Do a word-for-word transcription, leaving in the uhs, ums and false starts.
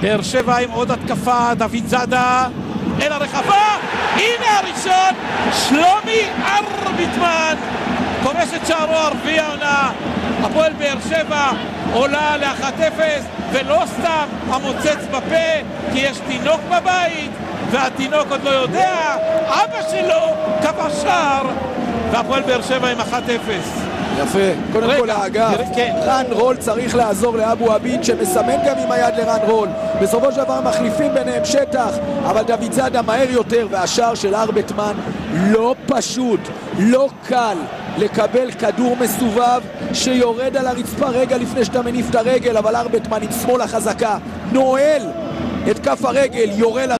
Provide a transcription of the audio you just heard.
באר שבע עם עוד התקפה, דוד זאדה אל הרחבה, הנה הראשון, שלומי ארביטמן כובש את שערו הרביעי העונה. הפועל באר שבע עולה ל-אחת אפס, ולא סתם המוצץ בפה, כי יש תינוק בבית והתינוק עוד לא יודע, אבא שלו כבש שער, והפועל באר שבע עם אחת אפס. יפה, קודם כל האגף, כן. רן רול צריך לעזור לאבו עביד שמסמן גם עם היד לרן רול. בסופו של דבר מחליפים ביניהם שטח, אבל דוד זאדה מהר יותר, והשער של ארביטמן לא פשוט, לא קל לקבל כדור מסובב שיורד על הרצפה רגע לפני שאתה מניף את הרגל, אבל ארביטמן עם שמאל החזקה נועל את כף הרגל, יורה